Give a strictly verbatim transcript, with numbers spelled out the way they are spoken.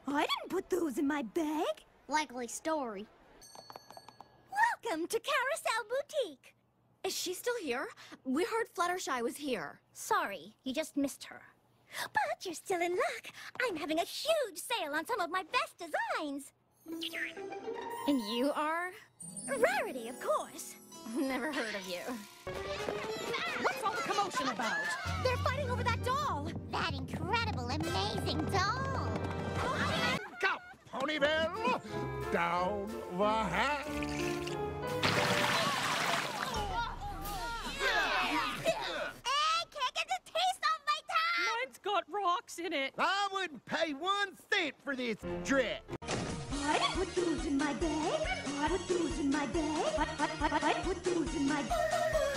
I didn't put those in my bag. Likely story. Welcome to Carousel Boutique. Is she still here? We heard Fluttershy was here. Sorry, you just missed her. But you're still in luck. I'm having a huge sale on some of my best designs. And you are? Rarity, of course. Never heard of you. What's all the commotion about? They're fighting over that doll. That incredible, amazing doll. Go, Ponyville! Down the hatch! Hey, can't get the taste off my tongue! Mine's got rocks in it. I wouldn't pay one cent for this dress. I didn't put those in my bag. I put those in my bag. I, I, I, I put those in my bag.